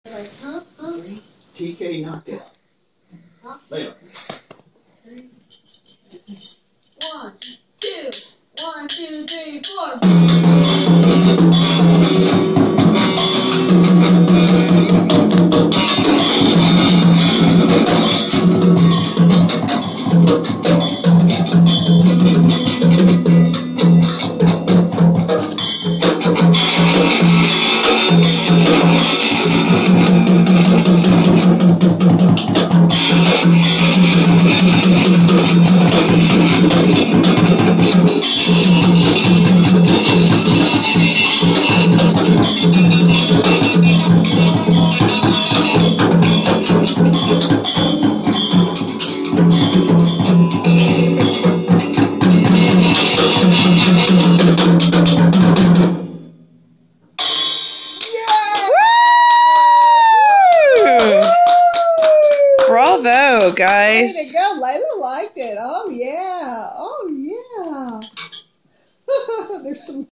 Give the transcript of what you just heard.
Like, huh? TK knockout. Huh? Layup. 1, 2, 1, 2, 3, 4. Bravo, guys. Way to go. Layla liked it. Oh, yeah. Oh, yeah. There's some